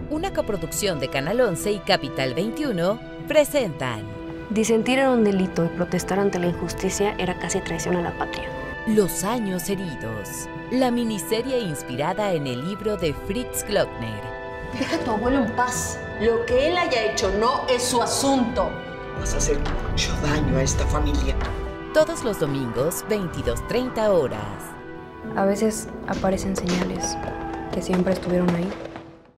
una coproducción de Canal 11 y Capital 21, presentan Disentir era un delito y protestar ante la injusticia era casi traición a la patria. Los años heridos, la miniserie inspirada en el libro de Fritz Glockner. Deja a tu abuelo en paz. Lo que él haya hecho no es su asunto. Vas a hacer mucho daño a esta familia. Todos los domingos, 22:30 horas. A veces aparecen señales que siempre estuvieron ahí.